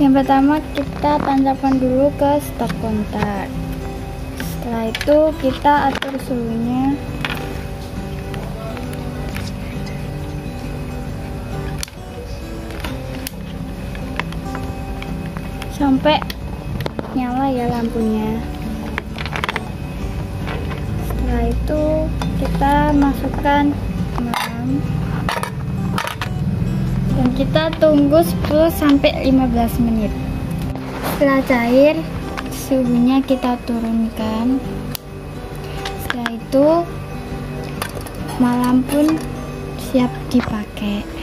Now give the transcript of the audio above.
Yang pertama kita tancapkan dulu ke stop kontak. Setelah itu kita atur suhunya sampai nyala ya lampunya. Setelah itu kita masukkan garam dan kita tunggu 10-15 menit. Setelah cair, suhunya kita turunkan. Setelah itu malam pun siap dipakai.